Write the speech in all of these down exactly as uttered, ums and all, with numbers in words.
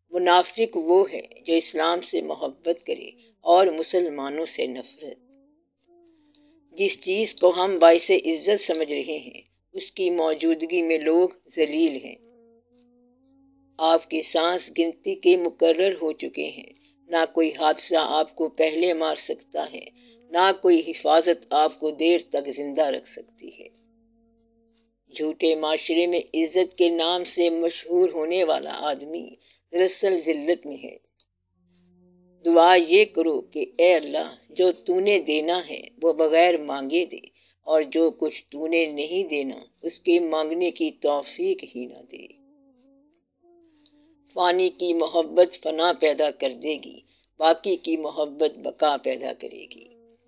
منافق وہ ہے جو اسلام سے محبت کرے اور مسلمانوں سے نفرت۔ جس چیز کو ہم باعث عزت سمجھ رہے ہیں اس کی موجودگی میں لوگ ذلیل ہیں۔ آپ کی سانس گنتی کے مقرر ہو چکے ہیں، نہ کوئی حادثہ آپ کو پہلے مار سکتا ہے، نہ کوئی حفاظت آپ کو دیر تک زندہ رکھ سکتی ہے۔ جھوٹے معاشرے میں عزت کے نام سے مشہور ہونے والا آدمی دراصل ذلت میں ہے۔ دعا یہ کرو کہ اے اللہ، جو تو نے دینا ہے وہ بغیر مانگے دے، اور جو کچھ تو نے نہیں دینا اس کے مانگنے کی توفیق ہی نہ دے۔ فانی کی محبت فنا پیدا کر دے گی، باقی کی محبت بقا پیدا کرے گی۔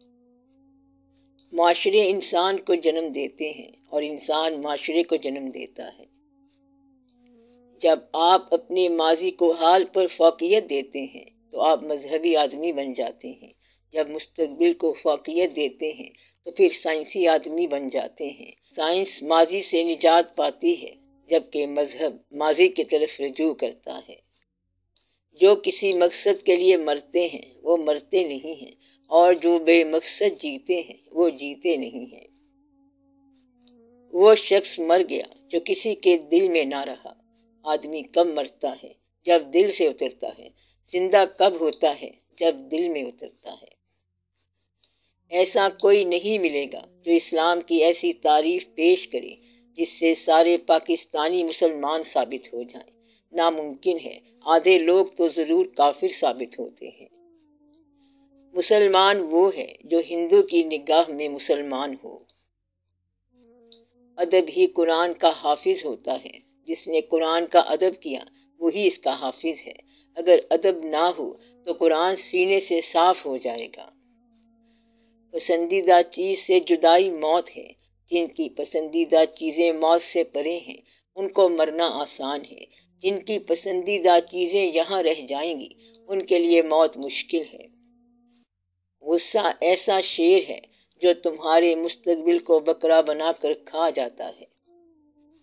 معاشرے انسان کو جنم دیتے ہیں اور انسان معاشرے کو جنم دیتا ہے۔ جب آپ اپنے ماضی کو حال پر فوقیت دیتے ہیں تو آپ مذہبی آدمی بن جاتے ہیں، جب مستقبل کو فوقیت دیتے ہیں تو پھر سائنسی آدمی بن جاتے ہیں۔ سائنس ماضی سے نجات پاتی ہے جبکہ مذہب ماضی کی طرف رجوع کرتا ہے۔ جو کسی مقصد کے لیے مرتے ہیں وہ مرتے نہیں ہیں، اور جو بے مقصد جیتے ہیں وہ جیتے نہیں ہیں۔ وہ شخص مر گیا جو کسی کے دل میں نہ رہا۔ آدمی کب مرتا ہے؟ جب دل سے اترتا ہے۔ زندہ کب ہوتا ہے؟ جب دل میں اترتا ہے۔ ایسا کوئی نہیں ملے گا جو اسلام کی ایسی تعریف پیش کرے جس سے سارے پاکستانی مسلمان ثابت ہو جائیں۔ ناممکن ہے، آدھے لوگ تو ضرور کافر ثابت ہوتے ہیں۔ مسلمان وہ ہے جو ہندو کی نگاہ میں مسلمان ہو۔ ادب ہی قرآن کا حافظ ہوتا ہے۔ جس نے قرآن کا ادب کیا وہی اس کا حافظ ہے۔ اگر ادب نہ ہو تو قرآن سینے سے صاف ہو جائے گا۔ پسندیدہ چیز سے جدائی موت ہے۔ جن کی پسندیدہ چیزیں موت سے پرے ہیں ان کو مرنا آسان ہے۔ جن کی پسندیدہ چیزیں یہاں رہ جائیں گی ان کے لیے موت مشکل ہے۔ غصہ ایسا شیر ہے جو تمہارے مستقبل کو بکرا بنا کر کھا جاتا ہے۔